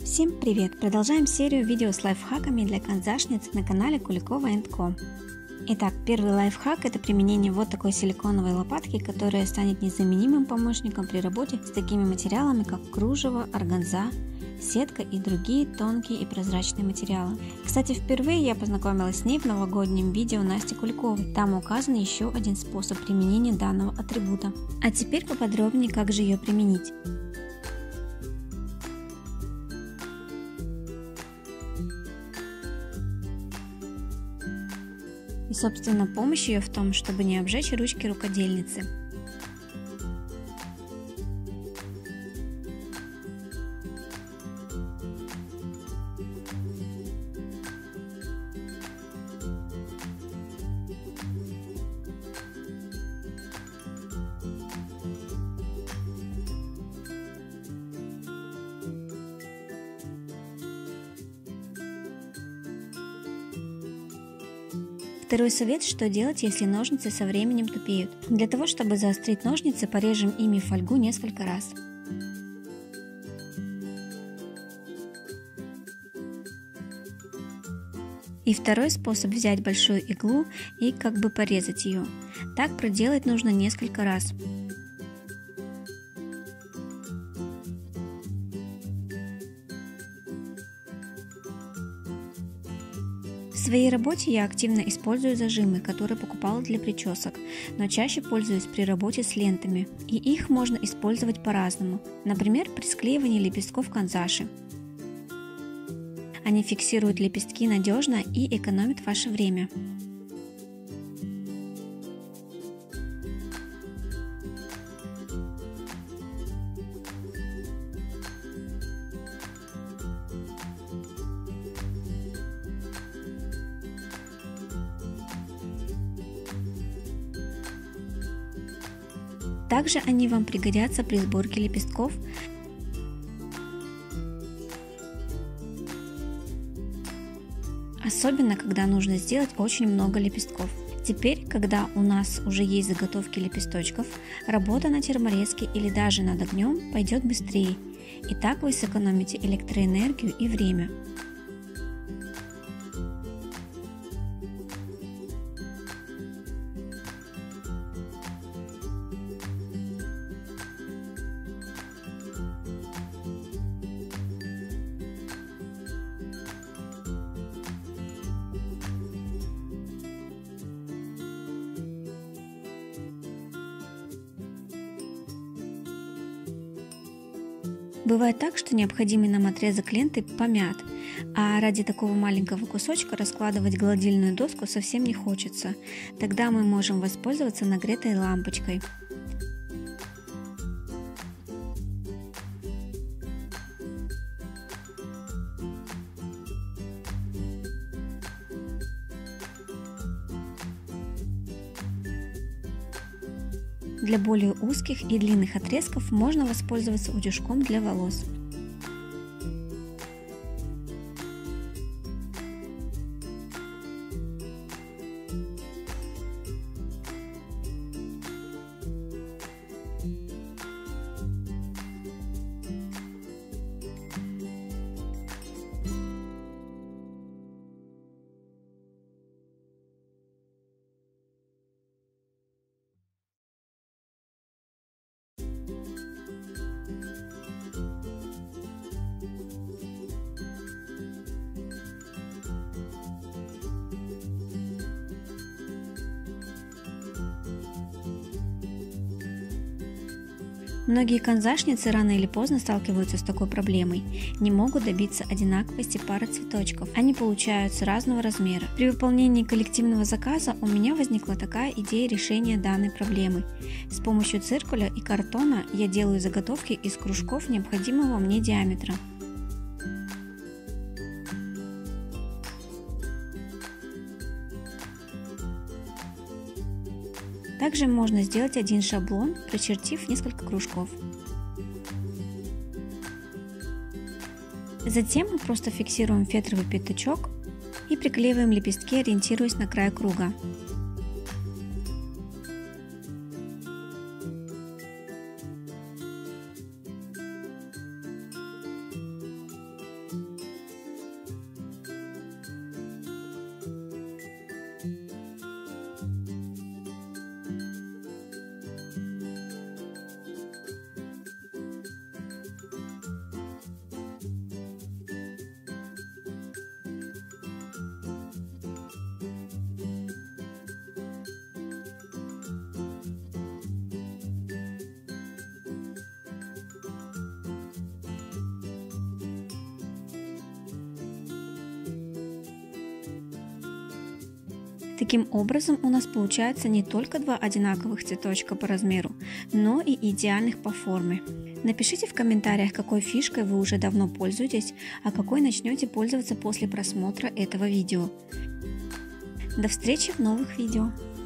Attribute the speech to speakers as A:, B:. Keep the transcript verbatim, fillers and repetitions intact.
A: Всем привет! Продолжаем серию видео с лайфхаками для канзашниц на канале Куликова энд ко. Итак, первый лайфхак — это применение вот такой силиконовой лопатки, которая станет незаменимым помощником при работе с такими материалами, как кружево, органза, сетка и другие тонкие и прозрачные материалы. Кстати, впервые я познакомилась с ней в новогоднем видео Насти Куликовой. Там указан еще один способ применения данного атрибута. А теперь поподробнее, как же ее применить. И, собственно, помощь ее в том, чтобы не обжечь ручки рукодельницы. Второй совет, что делать, если ножницы со временем тупеют. Для того, чтобы заострить ножницы, порежем ими фольгу несколько раз. И второй способ — взять большую иглу и как бы порезать ее. Так проделать нужно несколько раз. В своей работе я активно использую зажимы, которые покупала для причесок, но чаще пользуюсь при работе с лентами, и их можно использовать по-разному, например, при склеивании лепестков канзаши. Они фиксируют лепестки надежно и экономят ваше время. Также они вам пригодятся при сборке лепестков, особенно когда нужно сделать очень много лепестков. Теперь, когда у нас уже есть заготовки лепесточков, работа на терморезке или даже над огнем пойдет быстрее, и так вы сэкономите электроэнергию и время. Бывает так, что необходимый нам отрезок ленты помят, а ради такого маленького кусочка раскладывать гладильную доску совсем не хочется. Тогда мы можем воспользоваться нагретой лампочкой. Для более узких и длинных отрезков можно воспользоваться утюжком для волос. Многие канзашницы рано или поздно сталкиваются с такой проблемой, не могут добиться одинаковости пары цветочков, они получаются разного размера. При выполнении коллективного заказа у меня возникла такая идея решения данной проблемы. С помощью циркуля и картона я делаю заготовки из кружков необходимого мне диаметра. Также можно сделать один шаблон, прочертив несколько кружков. Затем мы просто фиксируем фетровый пятачок и приклеиваем лепестки, ориентируясь на край круга. Таким образом, у нас получается не только два одинаковых цветочка по размеру, но и идеальных по форме. Напишите в комментариях, какой фишкой вы уже давно пользуетесь, а какой начнете пользоваться после просмотра этого видео. До встречи в новых видео!